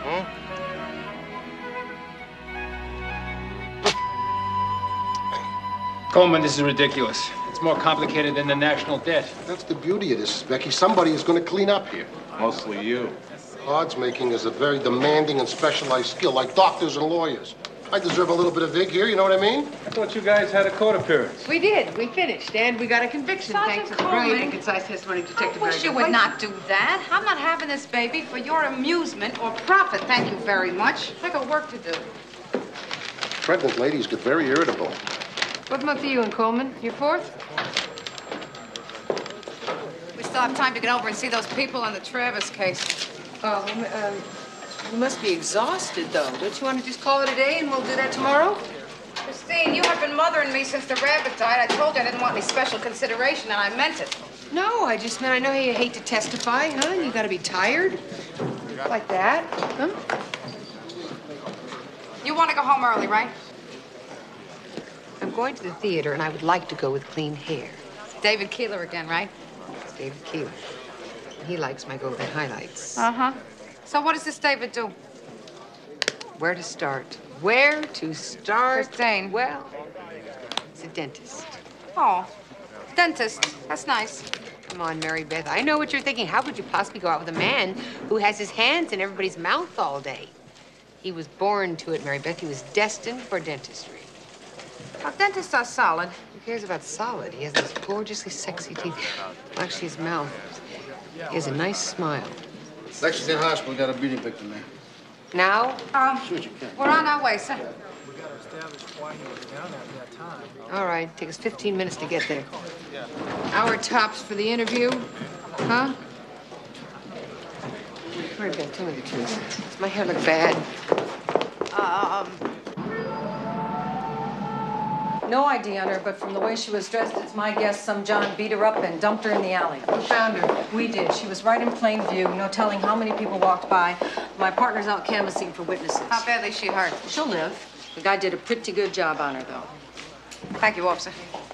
Hmm? Coleman, this is ridiculous. It's more complicated than the national debt. That's the beauty of this, Becky. Somebody is going to clean up here. Mostly you. Odds making is a very demanding and specialized skill, like doctors and lawyers. I deserve a little bit of vig here, you know what I mean? I thought you guys had a court appearance. We did. We finished. And we got a conviction thanks to the brilliant and concise testimony of Detective I wish you would not do that. I'm not having this baby for your amusement or profit. Thank you very much. I got work to do. Pregnant ladies get very irritable. What month are you in, Coleman? Your fourth? We still have time to get over and see those people on the Travis case. Oh, you must be exhausted, though. Don't you want to just call it a day and we'll do that tomorrow? Christine, you have been mothering me since the rabbit died. I told you I didn't want any special consideration, and I meant it. No, I just meant I know how you hate to testify, huh? You gotta be tired. Like that, huh? You want to go home early, right? I'm going to the theater, and I would like to go with clean hair. David Keeler again, right? It's David Keeler. He likes my golden highlights. Uh-huh. So what does this David do? Where to start? Where to start? Christine. Well, he's a dentist. Oh, dentist. That's nice. Come on, Mary Beth. I know what you're thinking. How could you possibly go out with a man who has his hands in everybody's mouth all day? He was born to it, Mary Beth. He was destined for dentistry. Well, dentists are solid. Who cares about solid? He has those gorgeously sexy teeth. Well, actually, his mouth. He has a nice smile. Lexington Hospital got a beating victim there. Now? Sure you can. We're on our way, sir. All right. Take us 15 minutes to get there. Hour tops for the interview, huh? Mary Beth, tell me the truth. Does my hair look bad? No ID on her, but from the way she was dressed, it's my guess some John beat her up and dumped her in the alley. Who found her? We did. She was right in plain view, no telling how many people walked by. My partner's out canvassing for witnesses. How badly is she hurt? She'll live. The guy did a pretty good job on her, though. Thank you, officer.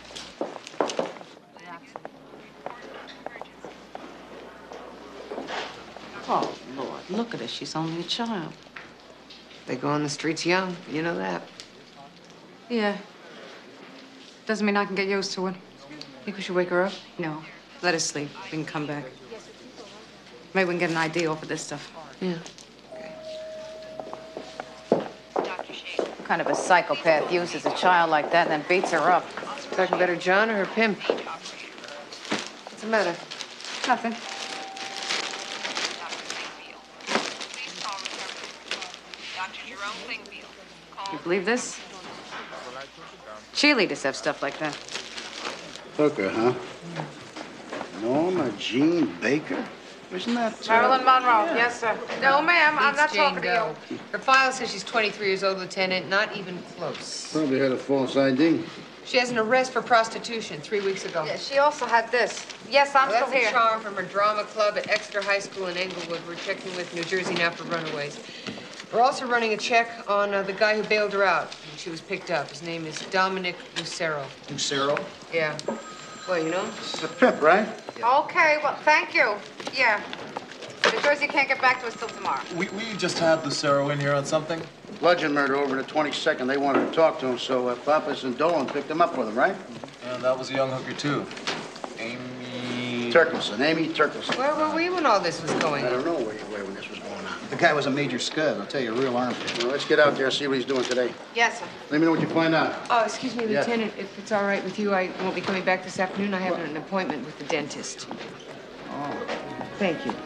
Oh, Lord, look at her. She's only a child. They go on the streets young. You know that. Yeah. Doesn't mean I can get used to it. Think we should wake her up? No. Let her sleep. We can come back. Maybe we can get an idea off of this stuff. Yeah. What kind of a psychopath uses a child like that and then beats her up? Talking about her John or her pimp? What's the matter? Nothing. You believe this? Cheerleaders have stuff like that. Hooker, huh? Norma Jean Baker? Isn't that... Marilyn Monroe. Yes, sir. No, ma'am, I'm Beats not Jane talking to Doe. you. Her file says she's 23 years old, Lieutenant. Not even close. Probably had a false ID. She has an arrest for prostitution 3 weeks ago. Yeah, she also had this. Yes, I'm Well, still that's here. a charm from her drama club at Exeter High School in Englewood. We're checking with New Jersey now for runaways. We're also running a check on the guy who bailed her out when she was picked up. His name is Dominic Lucero. Lucero? Yeah. Well, you know? It's a pimp, right? Okay, well, thank you. Yeah. New Jersey can't get back to us till tomorrow. We just had Lucero in here on something. Bludgeon murder over the 22nd. They wanted to talk to him, so Pappas and Dolan picked him up with them, right? And that was a young hooker, too. Amy... Turkelson, Amy Turkelson. Where were we when all this was going I on? don't know where you were when this was going on. The guy was a major scud, I'll tell you, a real armpit. Well, let's get out there and see what he's doing today. Yes, sir. Let me know what you find out. Oh, excuse me, Yeah. Lieutenant. If it's all right with you, I won't be coming back this afternoon. I have an appointment with the dentist. Oh. Thank you.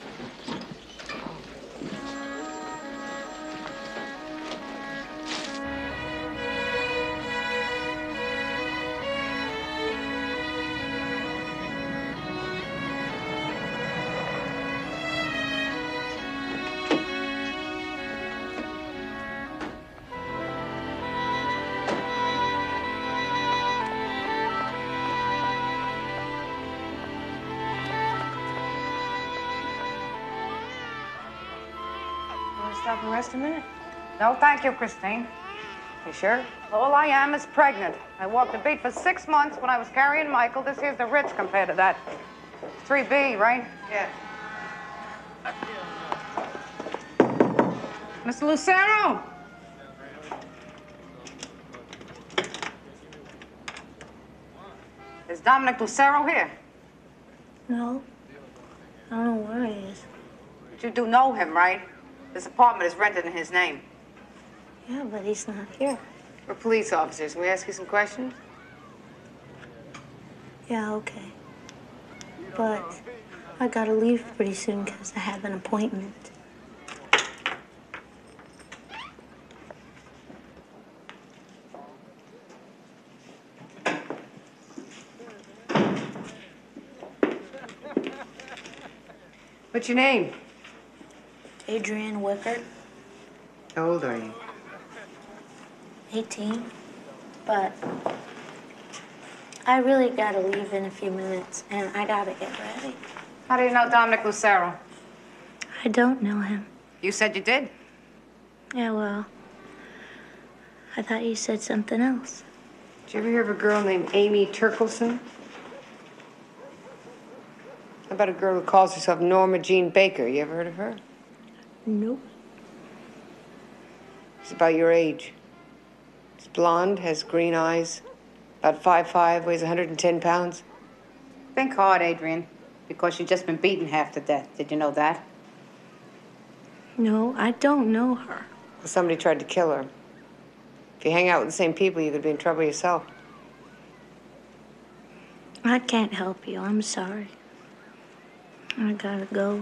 Stop and rest a minute? No, thank you, Christine. You sure? All I am is pregnant. I walked the beat for 6 months when I was carrying Michael. This here's the Ritz compared to that. 3B, right? Yeah. Mr. Lucero! Is Dominic Lucero here? No. I don't know where he is. But you do know him, right? This apartment is rented in his name. Yeah, but he's not here. We're police officers. Can we ask you some questions? Yeah, okay. But I gotta leave pretty soon because I have an appointment. What's your name? Adrian Wickert, How old are you? 18. But I really gotta leave in a few minutes, and I gotta get ready. How do you know Dominic Lucero? I don't know him. You said you did. Yeah, well, I thought you said something else. Did you ever hear of a girl named Amy Turkelson? How about a girl who calls herself Norma Jean Baker? You ever heard of her? Nope. She's about your age. She's blonde, has green eyes, about 5'5", weighs 110 pounds. Think hard, Adrian, because you've just been beaten half to death. Did you know that? No, I don't know her. Well, somebody tried to kill her. If you hang out with the same people, you could be in trouble yourself. I can't help you. I'm sorry. I gotta go.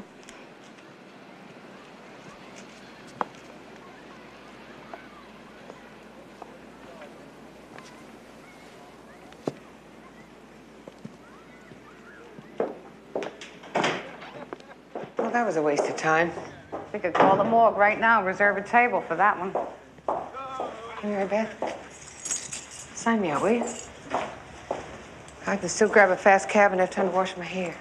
Well, that was a waste of time. We could call the morgue right now, reserve a table for that one. Come here, Beth. Sign me out, will you? I can still grab a fast cab and have time to wash my hair.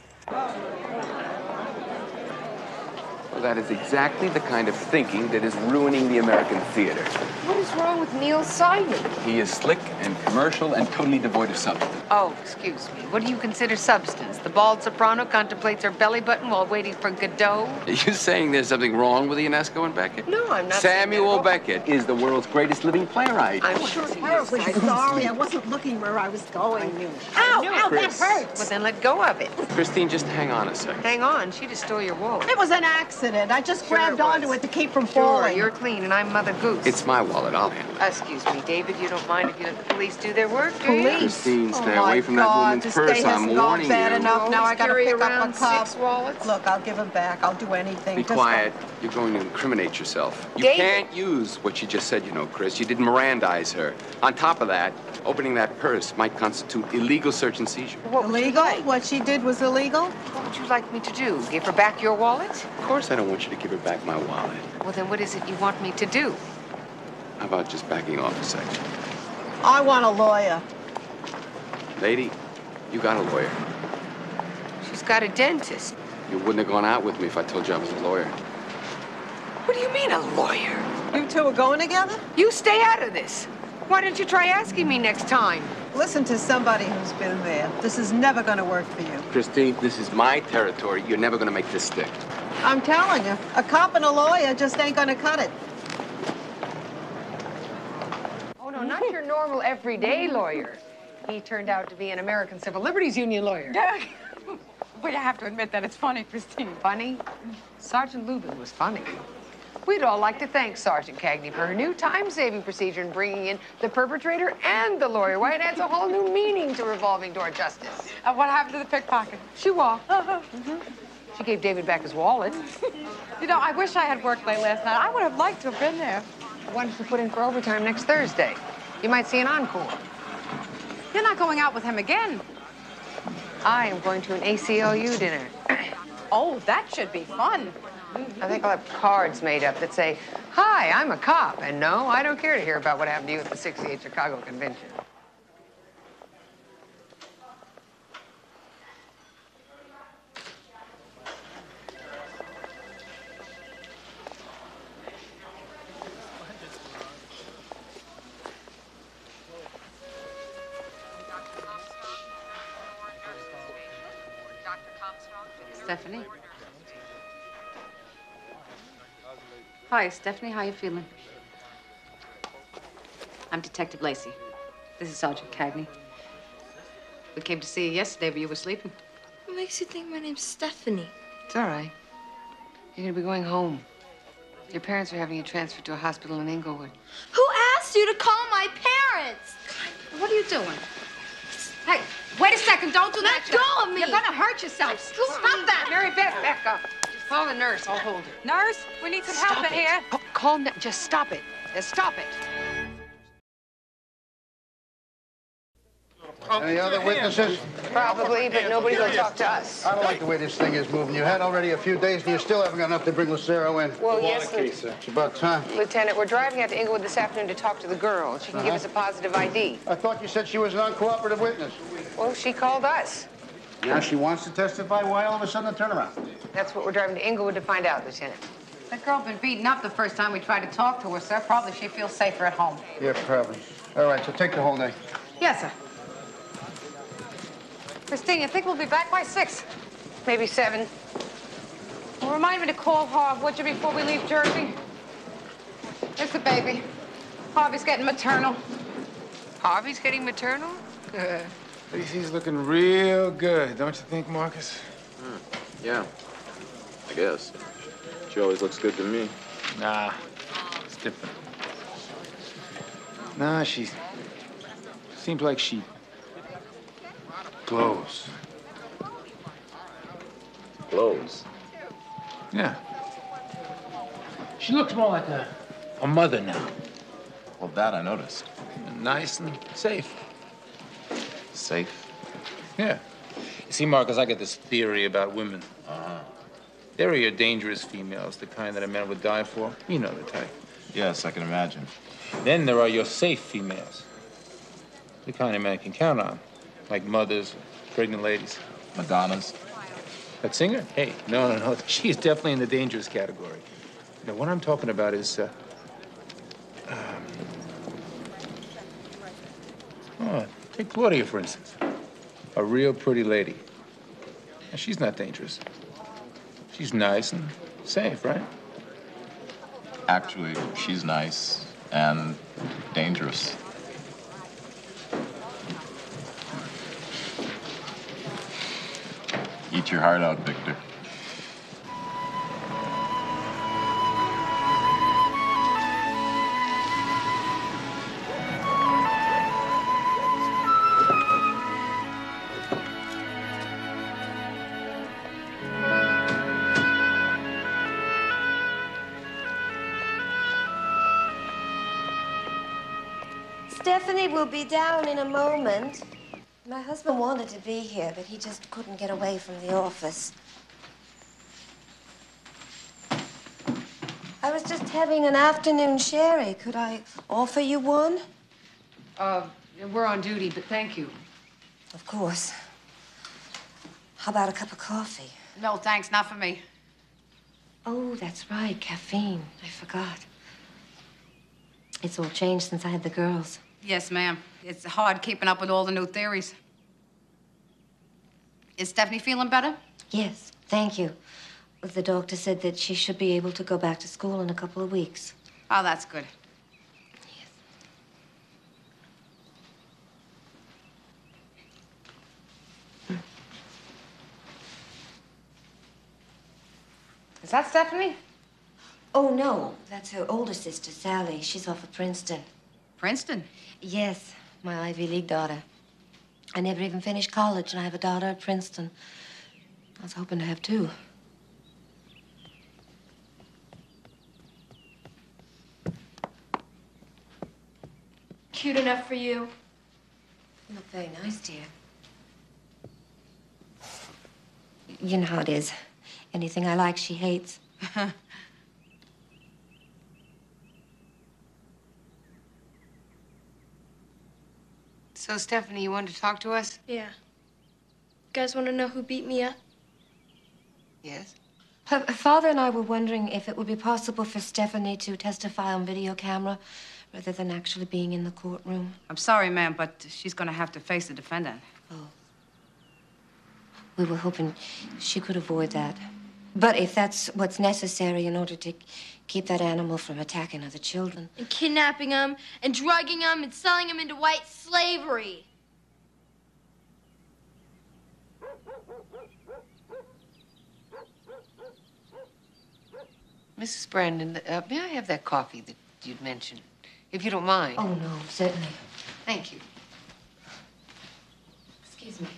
Well, that is exactly the kind of thinking that is ruining the American theater. What is wrong with Neil Simon? He is slick and commercial and totally devoid of substance. Oh, excuse me. What do you consider substance? The bald soprano contemplates her belly button while waiting for Godot? Are you saying there's something wrong with Ionesco and Beckett? No, I'm not saying Samuel that. Beckett is the world's greatest living playwright. I'm sure he is. Terribly sorry. I wasn't looking where I was going. I knew. Ow, that Chris. hurts. Well, then let go of it. Christine, just hang on a second. Hang on. She just stole your wallet. It was an accident. I just Sure grabbed it onto was. it to keep from Sure, falling. you're clean and I'm Mother Goose. It's my wallet. I'll handle it. Excuse me, David, you don't mind if you let the police do their work, do you? Police? Christine, stay Oh, away my from that God, woman's this purse. day I'm has gone warning bad you. enough. Now I gotta Carry pick up around a cup. 6 wallets? Look, I'll give them back. I'll do anything. Be Just quiet. You're going to incriminate yourself. You David. can't use what you just said, you know, Chris. You didn't Mirandize her. On top of that, opening that purse might constitute illegal search and seizure. What would you Illegal? like? What she did was illegal? What would you like me to do? Give her back your wallet? Of course I don't want you to give her back my wallet. Well, then what is it you want me to do? How about just backing off a second? I want a lawyer. Lady, you got a lawyer. She's got a dentist. You wouldn't have gone out with me if I told you I was a lawyer. What do you mean, a lawyer? You two are going together? You stay out of this. Why don't you try asking me next time? Listen to somebody who's been there. This is never going to work for you. Christine, this is my territory. You're never going to make this stick. I'm telling you, a cop and a lawyer just ain't going to cut it. Oh, no, not your normal everyday lawyer. He turned out to be an American Civil Liberties Union lawyer. But I have to admit that it's funny, Christine. Funny? Sergeant Lubin was funny. We'd all like to thank Sergeant Cagney for her new time-saving procedure in bringing in the perpetrator and the lawyer. Why, it adds a whole new meaning to revolving door justice. What happened to the pickpocket? She walked. She gave David back his wallet. You know, I wish I had worked late last night. I would have liked to have been there. Why don't you put in for overtime next Thursday? You might see an encore. You're not going out with him again. I am going to an ACLU dinner. Oh, that should be fun. I think I'll have cards made up that say, "Hi, I'm a cop, and no, I don't care to hear about what happened to you at the 68 Chicago Convention." Stephanie? Hi, Stephanie. How you feeling? I'm Detective Lacey. This is Sergeant Cagney. We came to see you yesterday, but you were sleeping. What makes you think my name's Stephanie? It's all right. You're gonna be going home. Your parents are having you transferred to a hospital in Inglewood. Who asked you to call my parents? What are you doing? Hey, wait a second. Don't do that. Let go of me. You're gonna hurt yourself. Stop that. Mary Beth, back up. Just call the nurse. I'll hold her. Nurse, we need some help in here. Calm down. Just stop it. Just stop it. Any other witnesses? Probably, but nobody's gonna talk to us. I don't like the way this thing is moving. You had already a few days, and you still haven't got enough to bring Lucero in. Well, yes, It's about time. Lieutenant, we're driving out to Inglewood this afternoon to talk to the girl. She can give us a positive ID. I thought you said she was an uncooperative witness. Well, she called us. Now she wants to testify. Why all of a sudden a turnaround? That's what we're driving to Inglewood to find out, Lieutenant. That girl been beaten up the first time we tried to talk to her, sir. Probably she feels safer at home. Yeah, probably. All right, so take the whole day. Yes, sir. Christine, you think we'll be back by 6? Maybe 7. Well, remind me to call Harv, would you, before we leave Jersey? It's the baby. Harvey's getting maternal. Harvey's getting maternal? Lacey's looking real good, don't you think, Marcus? Yeah, I guess. She always looks good to me. Nah, it's different. Nah, she seems like she glows. Glows. Yeah. She looks more like a mother now. Well, that I noticed. Nice and safe. Safe? Yeah. You see, Marcus, I get this theory about women. There are your dangerous females, the kind that a man would die for. You know the type. Yes, I can imagine. Then there are your safe females, the kind a man can count on, like mothers, pregnant ladies. Madonnas. That singer? Hey, no. She's definitely in the dangerous category. Now, what I'm talking about is, take Claudia, for instance. A real pretty lady. And she's not dangerous. She's nice and safe, right? Actually, she's nice and dangerous. Eat your heart out, Victor. Stephanie will be down in a moment. My husband wanted to be here, but he just couldn't get away from the office. I was just having an afternoon sherry. Could I offer you one? We're on duty, but thank you. Of course. How about a cup of coffee? No, thanks, not for me. Oh, that's right, caffeine. I forgot. It's all changed since I had the girls. Yes, ma'am. It's hard keeping up with all the new theories. Is Stephanie feeling better? Yes, thank you. The doctor said that she should be able to go back to school in a couple of weeks. Oh, that's good. Yes. Is that Stephanie? Oh, no. That's her older sister, Sally. She's off at Princeton. Princeton? Yes, my Ivy League daughter. I never even finished college, and I have a daughter at Princeton. I was hoping to have two. Cute enough for you. Not very nice, dear. You know how it is. Anything I like, she hates. So, Stephanie, you wanted to talk to us? Yeah. You guys want to know who beat me up? Yes. Her father and I were wondering if it would be possible for Stephanie to testify on video camera rather than actually being in the courtroom. I'm sorry, ma'am, but she's going to have to face the defendant. Oh. We were hoping she could avoid that. But if that's what's necessary in order to keep that animal from attacking other children. And kidnapping them, and drugging them, and selling them into white slavery. Mrs. Brandon, may I have that coffee that you'd mentioned, if you don't mind? Oh, no, certainly. Thank you. Excuse me.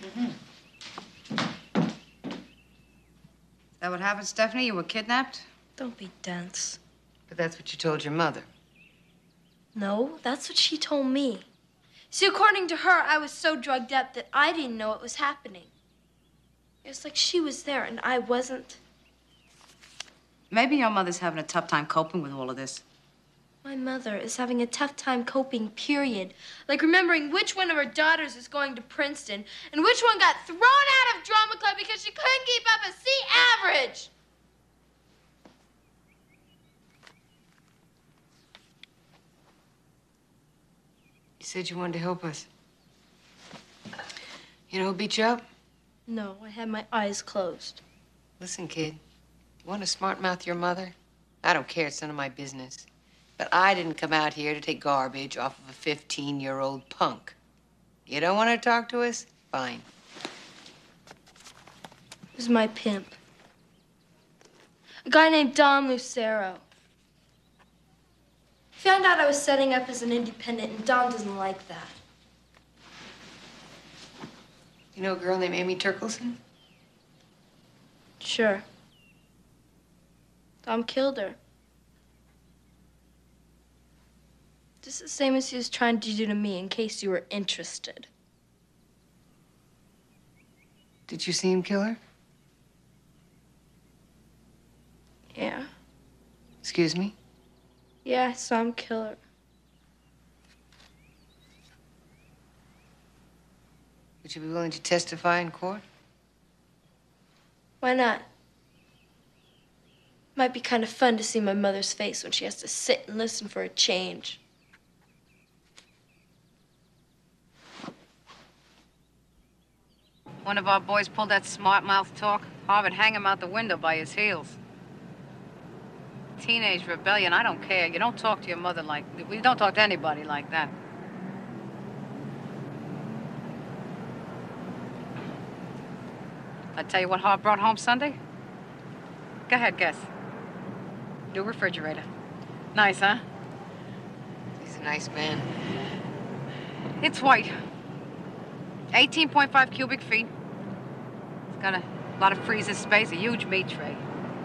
Is that what happened, Stephanie? You were kidnapped? Don't be dense. But that's what you told your mother. No, that's what she told me. See, according to her, I was so drugged up that I didn't know it was happening. It was like she was there and I wasn't. Maybe your mother's having a tough time coping with all of this. My mother is having a tough time coping, period. Like remembering which one of her daughters is going to Princeton and which one got thrown out of drama club because she couldn't keep up a C average. You said you wanted to help us. You know who beat you up? No, I had my eyes closed. Listen, kid. You want to smart mouth your mother? I don't care. It's none of my business. But I didn't come out here to take garbage off of a 15-year-old punk. You don't want to talk to us? Fine. It was my pimp. A guy named Don Lucero. He found out I was setting up as an independent, and Don doesn't like that. You know a girl named Amy Turkelson? Sure. Dom killed her. Just the same as he was trying to do to me, in case you were interested. Did you see him kill her? Yeah. Excuse me? Yeah, I saw him kill her. Would you be willing to testify in court? Why not? Might be kind of fun to see my mother's face when she has to sit and listen for a change. One of our boys pulled that smart mouth talk. Harvard hang him out the window by his heels. Teenage rebellion, I don't care. You don't talk to your mother like... We don't talk to anybody like that. I tell you what Harv brought home Sunday? Go ahead, guess. New refrigerator. Nice, huh? He's a nice man. It's white. 18.5 cubic feet. It's got a lot of freezer space, a huge meat tray.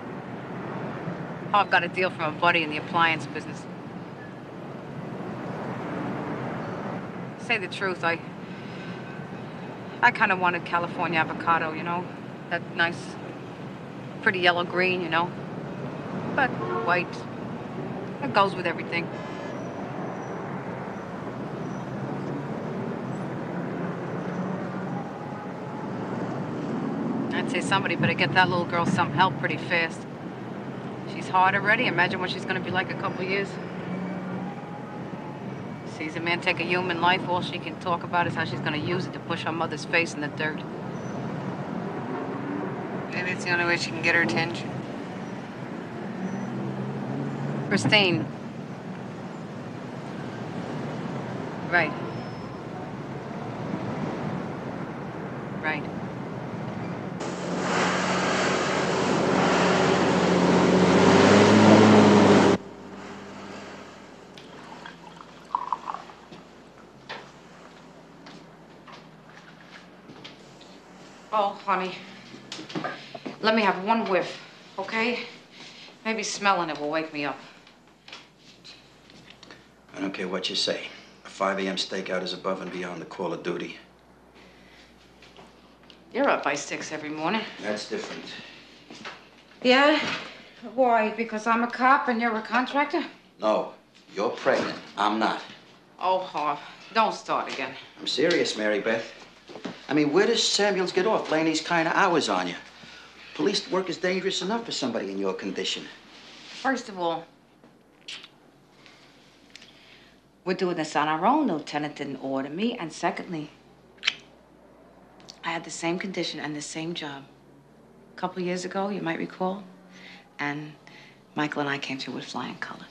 Harv got a deal from a buddy in the appliance business. To say the truth, I kind of wanted California avocado, you know? That nice, pretty yellow-green, you know? But white, it goes with everything. I'd say somebody better get that little girl some help pretty fast. She's hard already. Imagine what she's gonna be like a couple years. Sees a man take a human life, all she can talk about is how she's gonna use it to push her mother's face in the dirt. Maybe it's the only way she can get her attention. Christine. Right. Right. Oh, honey. Let me have one whiff, okay? Maybe smelling it will wake me up. I don't care what you say. A 5 a.m. stakeout is above and beyond the call of duty. You're up by 6 every morning. That's different. Yeah? Why? Because I'm a cop and you're a contractor? No, you're pregnant. I'm not. Oh, Harv, don't start again. I'm serious, Mary Beth. I mean, where does Samuels get off laying these kind of hours on you? Police work is dangerous enough for somebody in your condition. First of all, we're doing this on our own. Lieutenant didn't order me. And secondly, I had the same condition and the same job a couple years ago, you might recall. And Michael and I came through with flying colors.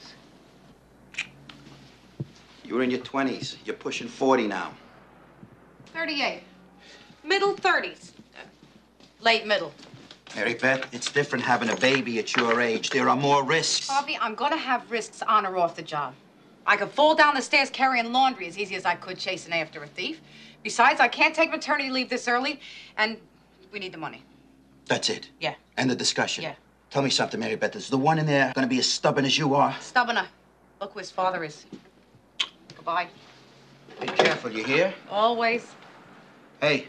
You were in your 20s. You're pushing 40 now. 38. Middle 30s. Late middle. Mary Beth, it's different having a baby at your age. There are more risks. Bobby, I'm gonna have risks on or off the job. I could fall down the stairs carrying laundry as easy as I could chasing after a thief. Besides, I can't take maternity leave this early, and we need the money. That's it? Yeah. End of discussion? Yeah. Tell me something, Mary Beth. Is the one in there gonna be as stubborn as you are? Stubborner. Look who his father is. Goodbye. Be careful, you hear? Always. Hey.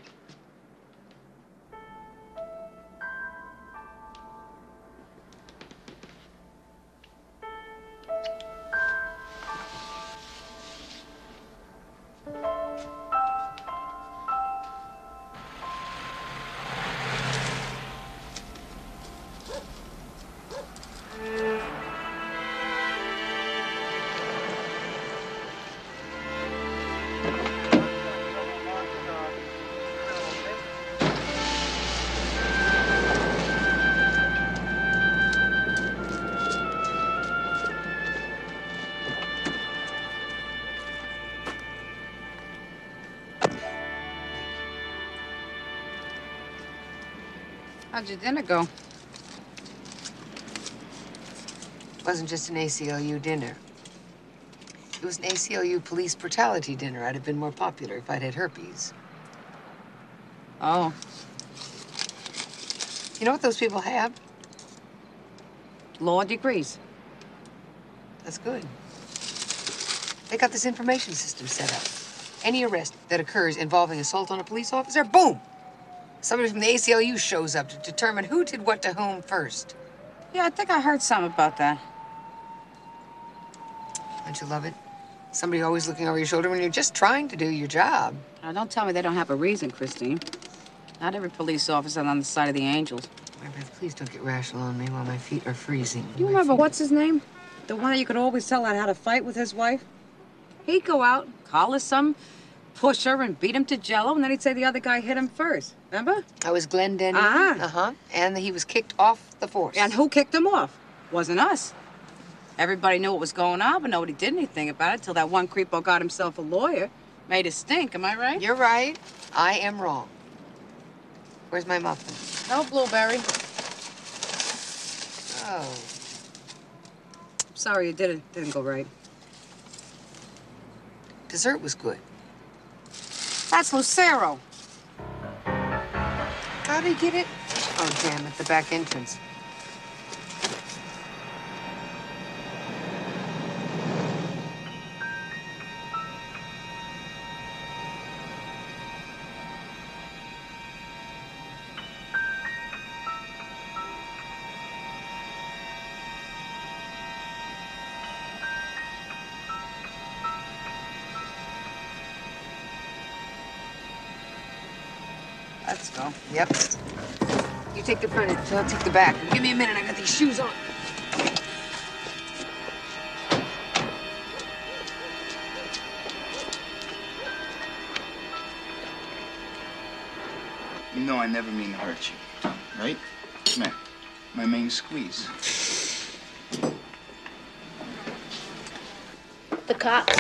How'd your dinner go? It wasn't just an ACLU dinner. It was an ACLU police brutality dinner. I'd have been more popular if I'd had herpes. Oh. You know what those people have? Law degrees. That's good. They got this information system set up. Any arrest that occurs involving assault on a police officer, boom! Somebody from the ACLU shows up to determine who did what to whom first. Yeah, I think I heard something about that. Don't you love it? Somebody always looking over your shoulder when you're just trying to do your job. Now, don't tell me they don't have a reason, Christine. Not every police officer's on the side of the angels. Mary Beth, please don't get rational on me while my feet are freezing. You remember what's his name? The one that you could always tell how to fight with his wife? He'd go out, collar some, push her, and beat him to jello, and then he'd say the other guy hit him first. Remember? I was Glenn Denny. Ah. Uh-huh. And he was kicked off the force. And who kicked him off? Wasn't us. Everybody knew what was going on, but nobody did anything about it till that one creepo got himself a lawyer. Made it stink, am I right? You're right. I am wrong. Where's my muffin? No blueberry. Oh. Sorry, it didn't go right. Dessert was good. That's Lucero. How'd he get it? Oh, damn it, the back entrance. Let's go. Yep. You take the front end, I'll take the back. Give me a minute, I got these shoes on. You know I never mean to hurt you, right? Come here. My main squeeze. The cops.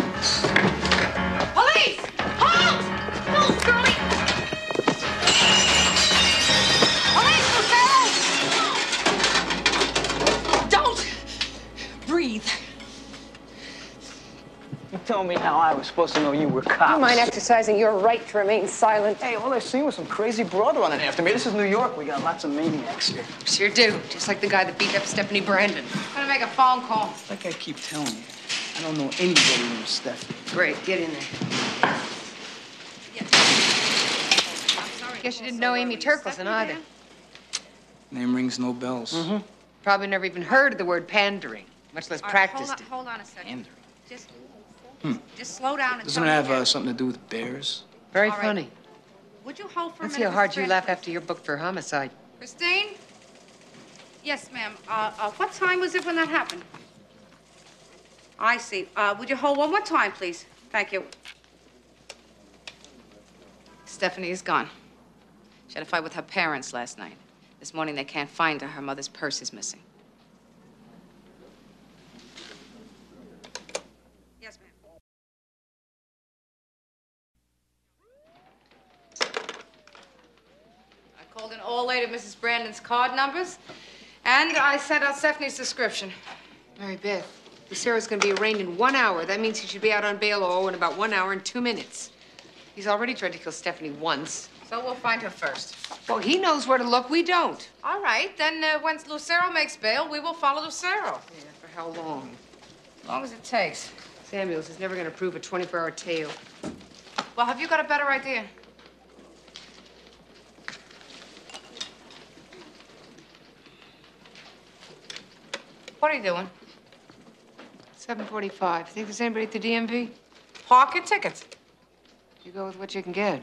Police! Halt! Halt, girlie! Don't breathe. You told me how I was supposed to know you were cops. You mind exercising your right to remain silent? Hey, all I seen was some crazy broad running after me. This is New York. We got lots of maniacs here. Sure do. Just like the guy that beat up Stephanie Brandon. I'm gonna make a phone call. Like I keep telling you, I don't know anybody named Stephanie. Great, get in there. Guess you didn't know Amy Turkelson either. Name rings no bells. Mm-hmm. Probably never even heard of the word pandering, much less practiced it. Hold on a second. Pandering. Just slow down and Doesn't it have something to do with bears? Very All right. funny. Would you hold for a Let's minute? see how hard Mrs. you Fred, laugh please? after you're booked for homicide. Christine? Yes, ma'am. What time was it when that happened? I see. Would you hold one more time, please? Thank you. Stephanie is gone. She had a fight with her parents last night. This morning they can't find her. Her mother's purse is missing. calculated Mrs. Brandon's card numbers, and I sent out Stephanie's description. Mary Beth, Lucero's going to be arraigned in 1 hour. That means he should be out on bail in about 1 hour and 2 minutes. He's already tried to kill Stephanie once. So we'll find her first. Well, he knows where to look. We don't. All right, then once Lucero makes bail, we will follow Lucero. Yeah, for how long? As long as it takes. Samuels is never going to prove a 24-hour tale. Well, have you got a better idea? What are you doing? 7:45. Think there's anybody at the DMV? Park your tickets. You go with what you can get.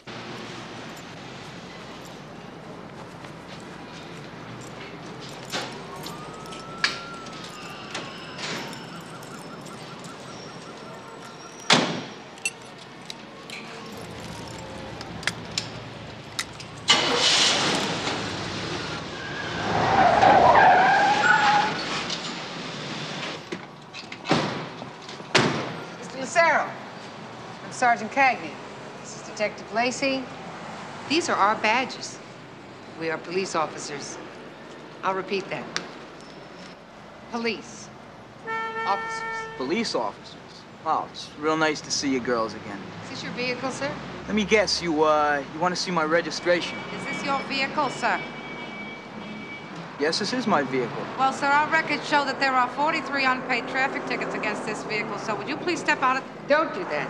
Lucero. I'm Sergeant Cagney. This is Detective Lacey. These are our badges. We are police officers. I'll repeat that. Police officers. Police officers? Wow, it's real nice to see you girls again. Is this your vehicle, sir? Let me guess, you want to see my registration? Is this your vehicle, sir? Yes, this is my vehicle. Well, sir, our records show that there are 43 unpaid traffic tickets against this vehicle, so would you please step out of... Don't do that.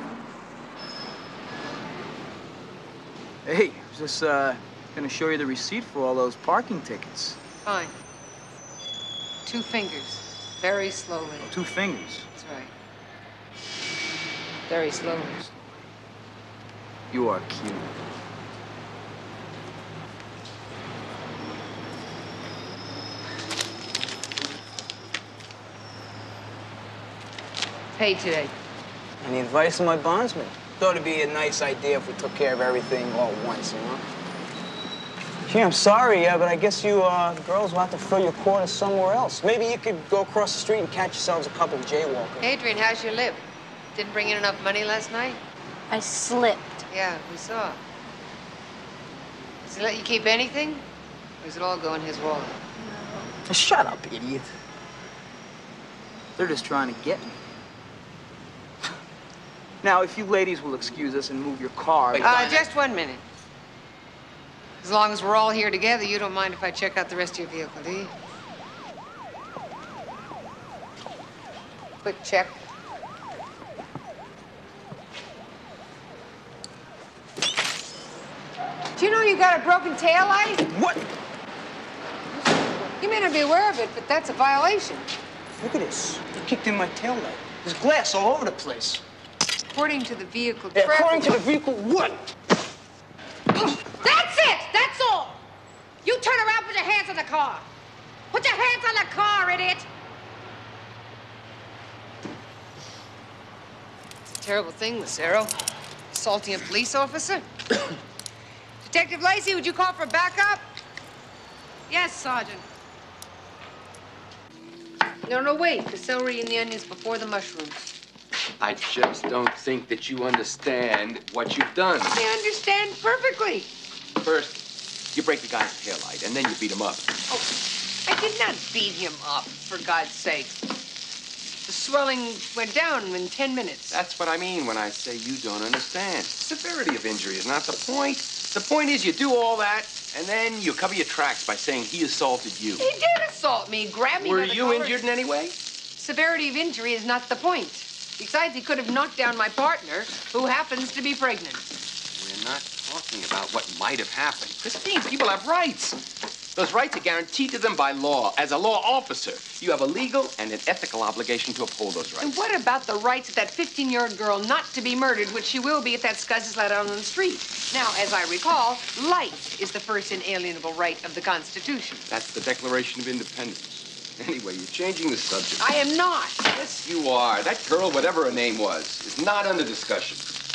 Hey, I was just, gonna show you the receipt for all those parking tickets. Fine. 2 fingers. Very slowly. 2 fingers. That's right. Very slowly. You are cute. Paid today. Any advice on my bondsman? Thought it'd be a nice idea if we took care of everything all at once, you know? Gee, I'm sorry, but I guess you girls will have to fill your quarters somewhere else. Maybe you could go across the street and catch yourselves a couple of jaywalkers. Adrian, how's your lip? Didn't bring in enough money last night? I slipped. Yeah, we saw. Does he let you keep anything? Or does it all go in his wallet? Shut up, idiot. They're just trying to get me. Now, if you ladies will excuse us and move your car... Just 1 minute. As long as we're all here together, you don't mind if I check out the rest of your vehicle, do you? Quick check. Do you know you got a broken taillight? What? You may not be aware of it, but that's a violation. Look at this. You kicked in my taillight. There's glass all over the place. According to the vehicle Yeah, traffic... according to the vehicle, what? That's it! That's all! You turn around, put your hands on the car. Put your hands on the car, idiot! It's a terrible thing, Lucero. Assaulting a police officer. Detective Lacey, would you call for backup? Yes, Sergeant. No, wait. The celery and the onions before the mushrooms. I just don't think that you understand what you've done. I understand perfectly. First, you break the guy's taillight, and then you beat him up. Oh, I did not beat him up, for God's sake. The swelling went down in 10 minutes. That's what I mean when I say you don't understand. Severity of injury is not the point. The point is you do all that, and then you cover your tracks by saying he assaulted you. He did assault me, grabbed me Were by the you collar. injured in any way? Severity of injury is not the point. Besides, he could have knocked down my partner, who happens to be pregnant. We're not talking about what might have happened. Christine, people have rights. Those rights are guaranteed to them by law. As a law officer, you have a legal and an ethical obligation to uphold those rights. And what about the rights of that 15-year-old girl not to be murdered, which she will be if that scuzz is let out on the street? Now, as I recall, life is the first inalienable right of the Constitution. That's the Declaration of Independence. Anyway, you're changing the subject. I am not. Yes, you are. That girl, whatever her name was, is not under discussion.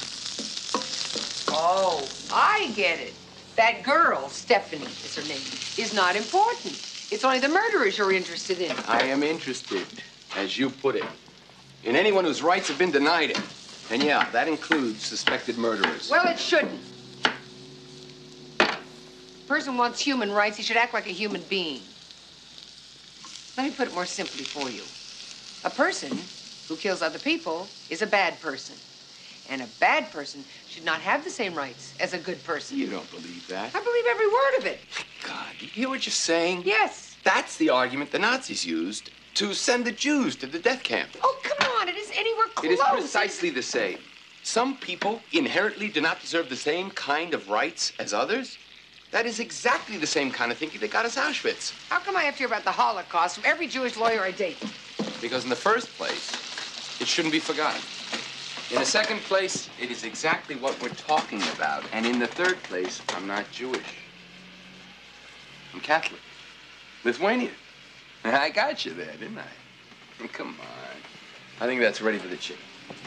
Oh, I get it. That girl, Stephanie is her name, is not important. It's only the murderers you're interested in. I am interested, as you put it, in anyone whose rights have been denied him. And yeah, that includes suspected murderers. Well, it shouldn't. person wants human rights, he should act like a human being. Let me put it more simply for you. A person who kills other people is a bad person. And a bad person should not have the same rights as a good person. You don't believe that. I believe every word of it. God, you hear what you're saying? Yes. That's the argument the Nazis used to send the Jews to the death camp. Oh, come on. It isn't anywhere close. It is precisely the same. Some people inherently do not deserve the same kind of rights as others. That is exactly the same kind of thinking that got us Auschwitz. How come I have to hear about the Holocaust from every Jewish lawyer I date? Because in the first place, it shouldn't be forgotten. In the second place, it is exactly what we're talking about. And in the third place, I'm not Jewish. I'm Catholic. Lithuanian. I got you there, didn't I? Come on. I think that's ready for the chicken.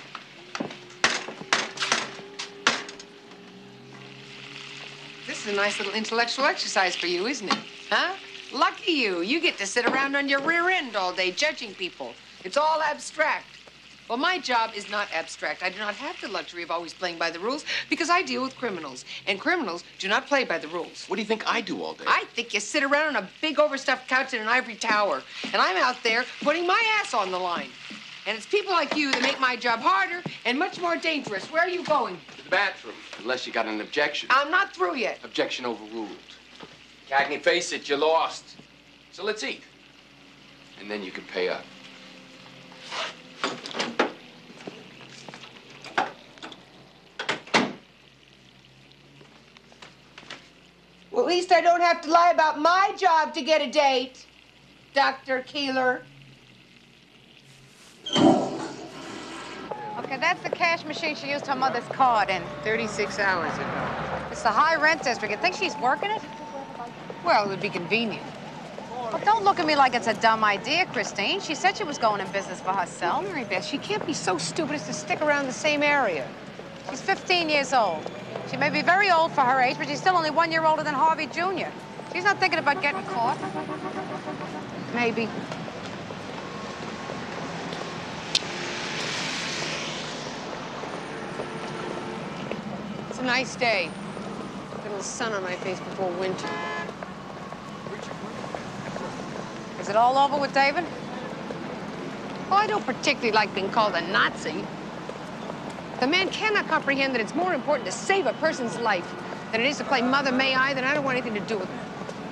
This is a nice little intellectual exercise for you, isn't it? Huh? Lucky you. You get to sit around on your rear end all day judging people. It's all abstract. Well, my job is not abstract. I do not have the luxury of always playing by the rules because I deal with criminals. And criminals do not play by the rules. What do you think I do all day? I think you sit around on a big overstuffed couch in an ivory tower. And I'm out there putting my ass on the line. And it's people like you that make my job harder and much more dangerous. Where are you going? To the bathroom, unless you got an objection. I'm not through yet. Objection overruled. Cagney, face it, you lost. So let's eat. And then you can pay up. Well, at least I don't have to lie about my job to get a date, Dr. Keeler. Okay, that's the cash machine she used her mother's card in. 36 hours ago. It's the high rent district. You think she's working it? Well, it would be convenient. Well, don't look at me like it's a dumb idea, Christine. She said she was going in business for herself. Mary Beth, she can't be so stupid as to stick around the same area. She's 15 years old. She may be very old for her age, but she's still only 1 year older than Harvey Jr. She's not thinking about getting caught. Maybe. It's a nice day. A little sun on my face before winter. Is it all over with David? Well, I don't particularly like being called a Nazi. The man cannot comprehend that it's more important to save a person's life than it is to play Mother May I, then I don't want anything to do with it.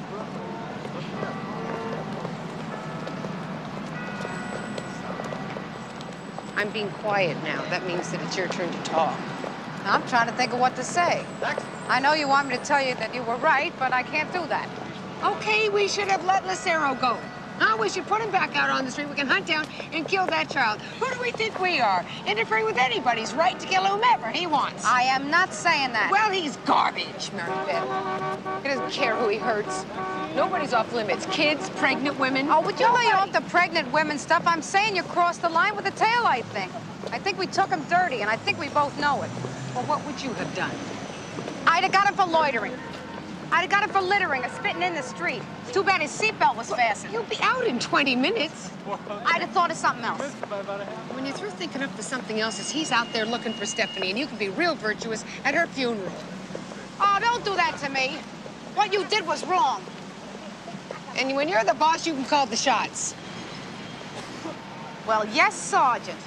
I'm being quiet now. That means that it's your turn to talk. I'm trying to think of what to say. I know you want me to tell you that you were right, but I can't do that. Okay, we should have let Lucero go. Huh? We should put him back out on the street. We can hunt down and kill that child. Who do we think we are? Interfering with anybody's right to kill whomever he wants. I am not saying that. Well, he's garbage, Mary Beth. He doesn't care who he hurts. Nobody's off limits. Kids, pregnant women. Oh, would you lay off the pregnant women stuff? I'm saying you crossed the line with the taillight thing. I think we took him dirty, and I think we both know it. Well, what would you have done? I'd have got him for loitering. I'd have got him for littering or spitting in the street. It's too bad his seatbelt was fastened. He'll be out in 20 minutes. I'd have thought of something else. When you're through thinking up to something else, is he's out there looking for Stephanie, and you can be real virtuous at her funeral. Oh, don't do that to me. What you did was wrong. And when you're the boss, you can call the shots. Well, yes, Sergeant.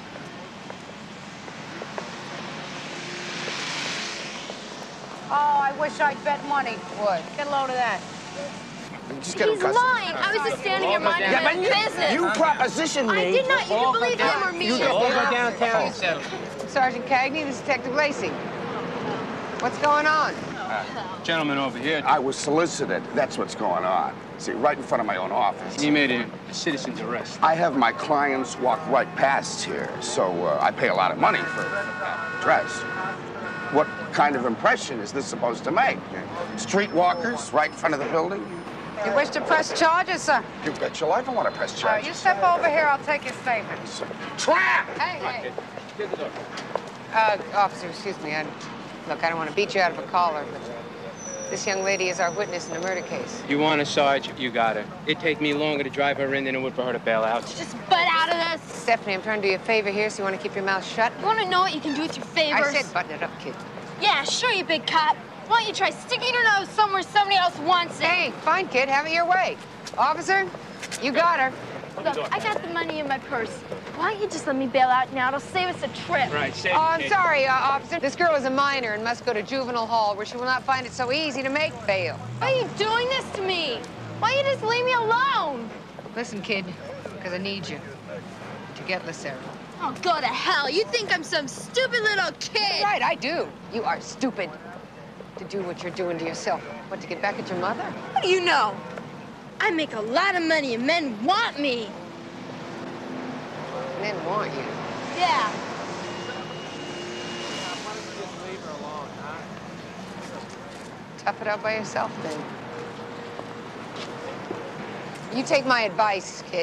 Oh, I wish I'd bet money. What? Get a load of that. He's lying. I was just standing here minding my own business. You propositioned me. I did not. You didn't believe him or me. You go downtown. Sergeant Cagney, this is Detective Lacey. What's going on? Gentleman over here. I was solicited. That's what's going on. See, right in front of my own office. He made a citizen's arrest. I have my clients walk right past here, so I pay a lot of money for dress. What kind of impression is this supposed to make? Streetwalkers right in front of the building? You wish to press charges, sir? You bet your life I want to press charges. You step over here, I'll take your statement. Trap! Hey, hey. Officer, excuse me. Look, I don't want to beat you out of a collar, but this young lady is our witness in a murder case. You want a sarge? You got her. It'd take me longer to drive her in than it would for her to bail out. Just butt out of this. Stephanie, I'm trying to do you a favor here, so you want to keep your mouth shut? You want to know what you can do with your favors? I said button it up, kid. Yeah, sure, you big cop. Why don't you try sticking your nose somewhere somebody else wants it? Hey, fine, kid. Have it your way. Officer, you got her. Look, I got the money in my purse. Why don't you just let me bail out now? It'll save us a trip. Right, save Oh, I'm sorry, officer. This girl is a minor and must go to juvenile hall, where she will not find it so easy to make bail. Why are you doing this to me? Why don't you just leave me alone? Listen, kid, because I need you to get Lacey. Oh, go to hell. You think I'm some stupid little kid. Right, I do. You are stupid to do what you're doing to yourself. What, to get back at your mother? What do you know? I make a lot of money and men want me. Men want you. Yeah. Tough it out by yourself, then. You take my advice, kid.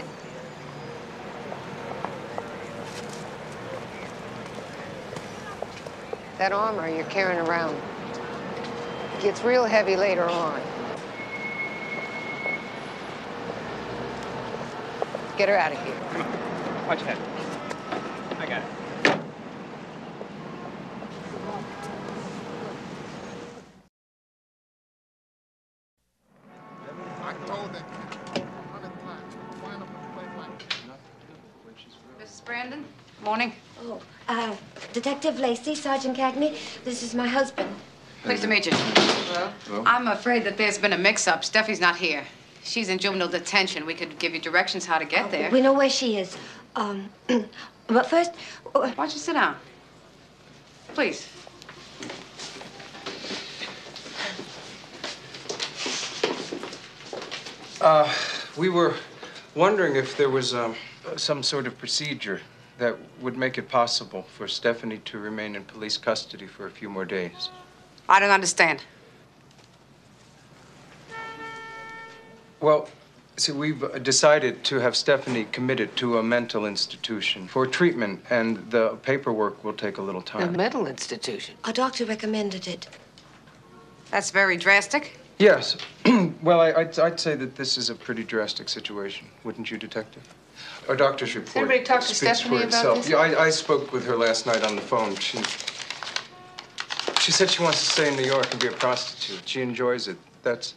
That armor you're carrying around gets real heavy later on. Get her out of here. Come on. Watch ahead. I got it. Mrs. Brandon, morning. Oh, Detective Lacey, Sergeant Cagney. This is my husband. Pleased to meet you. Hello? I'm afraid that there's been a mix-up. Steffi's not here. She's in juvenile detention. We could give you directions how to get there. We know where she is. But first... Why don't you sit down? Please. We were wondering if there was some sort of procedure that would make it possible for Stephanie to remain in police custody for a few more days. I don't understand. Well, see, we've decided to have Stephanie committed to a mental institution for treatment, and the paperwork will take a little A time. mental institution? A doctor recommended it. That's very drastic. Yes. Well, I'd say that this is a pretty drastic situation, wouldn't you, Detective? Our doctor's report anybody talked to speaks Stephanie for about itself. this? Yeah, I spoke with her last night on the phone. She said she wants to stay in New York and be a prostitute. She enjoys it. That's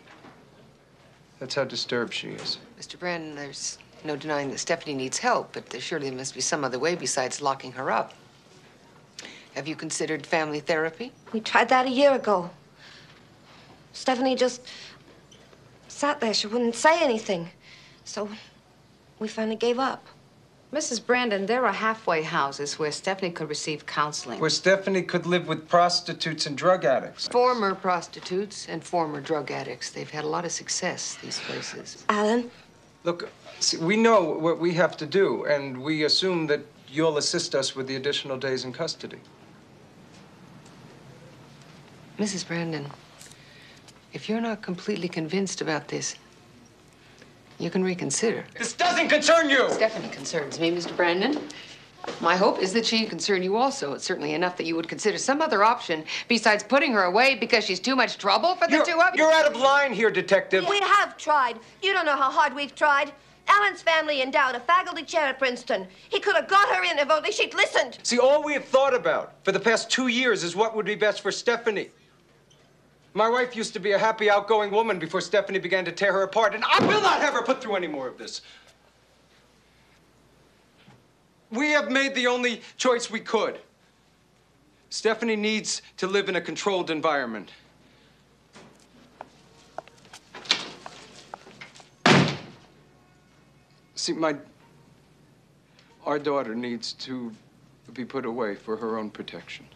how disturbed she is. Mr. Brandon, there's no denying that Stephanie needs help, but there surely must be some other way besides locking her up. Have you considered family therapy? We tried that a year ago. Stephanie just sat there. She wouldn't say anything. So we finally gave up. Mrs. Brandon, there are halfway houses where Stephanie could receive counseling. Where Stephanie could live with prostitutes and drug addicts. Former prostitutes and former drug addicts. They've had a lot of success, these places. Alan? Look, see, we know what we have to do, and we assume that you'll assist us with the additional days in custody. Mrs. Brandon, if you're not completely convinced about this, you can reconsider. This doesn't concern you! Stephanie concerns me, Mr. Brandon. My hope is that she'd concern you also. It's certainly enough that you would consider some other option besides putting her away because she's too much trouble for the two of you. You're out of line here, Detective. We have tried. You don't know how hard we've tried. Alan's family endowed a faculty chair at Princeton. He could have got her in if only she'd listened. See, all we have thought about for the past 2 years is what would be best for Stephanie. My wife used to be a happy, outgoing woman before Stephanie began to tear her apart, and I will not have her put through any more of this. We have made the only choice we could. Stephanie needs to live in a controlled environment. See, our daughter needs to be put away for her own protection.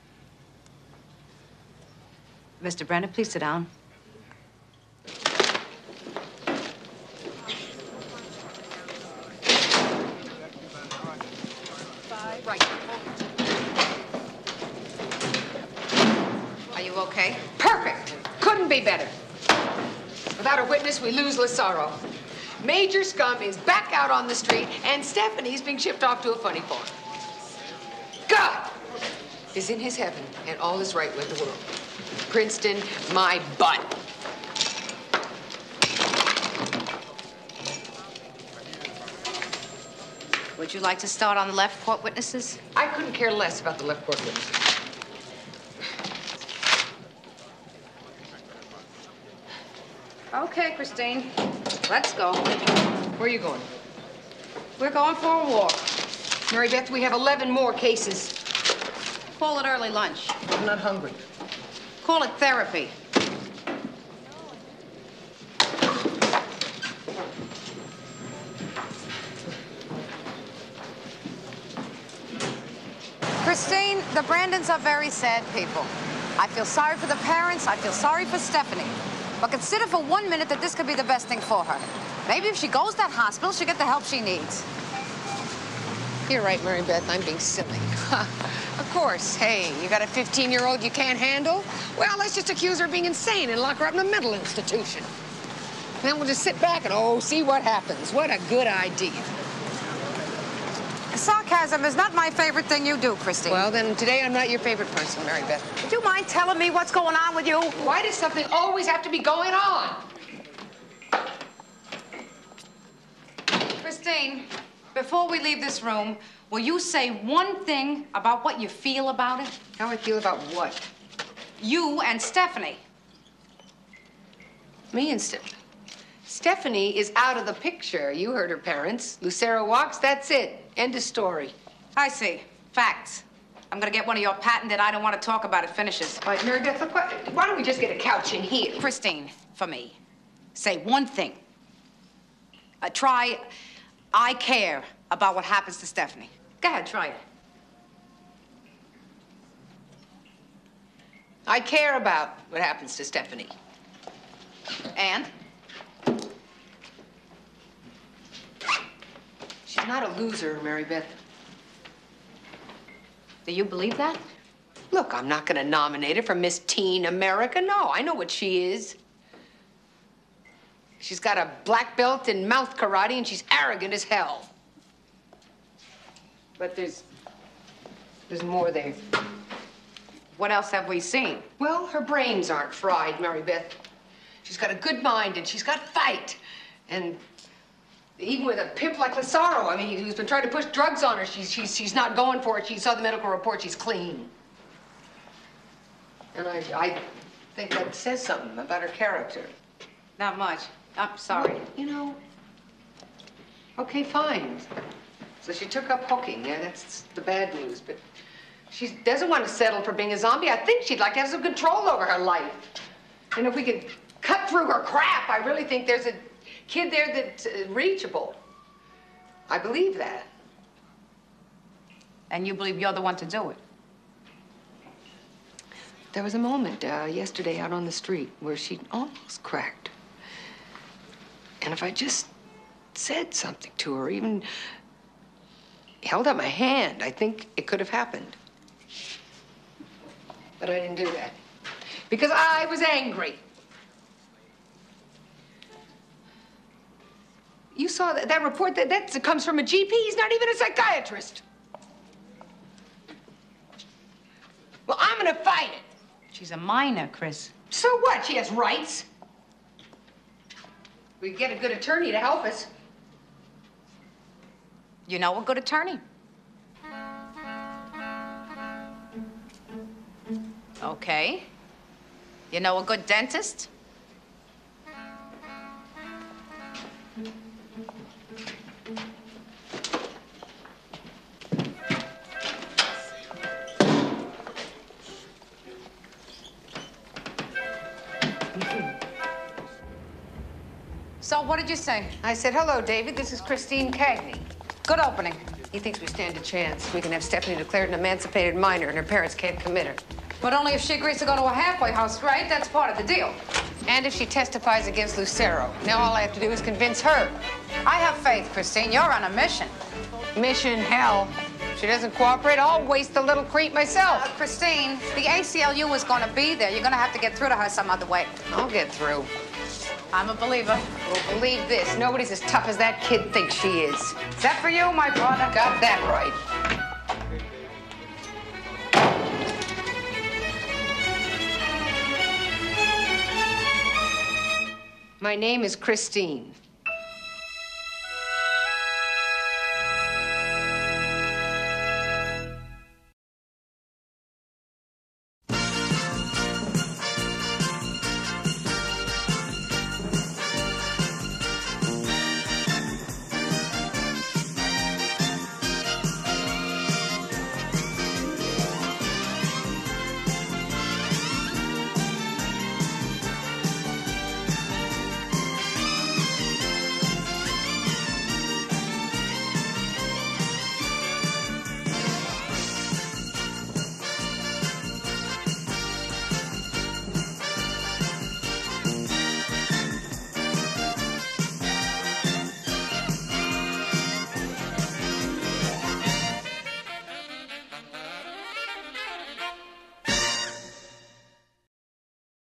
Mr. Brandon, please sit down. Right. Are you okay? Perfect. Couldn't be better. Without a witness, we lose Lazaro. Major Scum is back out on the street, and Stephanie's being shipped off to a funny farm. God is in his heaven, and all is right with the world. Princeton, my butt. Would you like to start on the left court witnesses? I couldn't care less about the left court witnesses. Okay, Christine. Let's go. Where are you going? We're going for a walk. Mary Beth, we have 11 more cases. Call it early lunch. I'm not hungry. Call it therapy. Christine, the Brandons are very sad people. I feel sorry for the parents. I feel sorry for Stephanie. But consider for 1 minute that this could be the best thing for her. Maybe if she goes to that hospital, she'll get the help she needs. You're right, Mary Beth. I'm being silly. Of course. Hey, you got a 15-year-old you can't handle? Well, let's just accuse her of being insane and lock her up in a mental institution. And then we'll just sit back and, oh, see what happens. What a good idea. Sarcasm is not my favorite thing you do, Christine. Well, then today I'm not your favorite person, Mary Beth. Would you mind telling me what's going on with you? Why does something always have to be going on? Christine, before we leave this room, will you say one thing about what you feel about it? How I feel about what? You and Stephanie. Me and Stephanie? Stephanie is out of the picture. You heard her parents. Lucero walks, that's it. End of story. I see. Facts. I'm gonna get one of your patented I don't want to talk about it finishes. All right, Mary Beth, look, why don't we just get a couch in here? Christine, for me, say one thing. Try, I care about what happens to Stephanie. Go ahead, try it. I care about what happens to Stephanie. And? She's not a loser, Mary Beth. Do you believe that? Look, I'm not gonna nominate her for Miss Teen America. No, I know what she is. She's got a black belt in mouth karate and she's arrogant as hell. But there's more there. What else have we seen? Well, her brains aren't fried, Mary Beth. She's got a good mind and she's got fight. And even with a pimp like Lazaro, I mean, who's been trying to push drugs on her, she's not going for it. She saw the medical report, she's clean. And I think that says something about her character. Not much. I'm sorry. Well, you know, okay, fine. So she took up hooking. Yeah, that's the bad news. But she doesn't want to settle for being a zombie. I think she'd like to have some control over her life. And if we could cut through her crap, I really think there's a kid there that's reachable. I believe that. And you believe you're the one to do it? There was a moment yesterday out on the street where she almost cracked. And if I just said something to her, even held out my hand, I think it could have happened. But I didn't do that because I was angry. You saw that report that comes from a GP. He's not even a psychiatrist. Well, I'm gonna fight it. She's a minor, Chris. So what? She has rights. We get a good attorney to help us. You know a good attorney? Okay. You know a good dentist? So what did you say? I said, hello, David. This is Christine Cagney. Good opening. He thinks we stand a chance. We can have Stephanie declared an emancipated minor and her parents can't commit her. But only if she agrees to go to a halfway house, right? That's part of the deal. And if she testifies against Lucero. Now all I have to do is convince her. I have faith, Christine. You're on a mission. Mission, hell. If she doesn't cooperate, I'll waste the little creep myself. Christine, the ACLU is going to be there. You're going to have to get through to her some other way. I'll get through. I'm a believer. Well, believe this. Nobody's as tough as that kid thinks she is. Is that for you, my brother? Got that right. My name is Christine.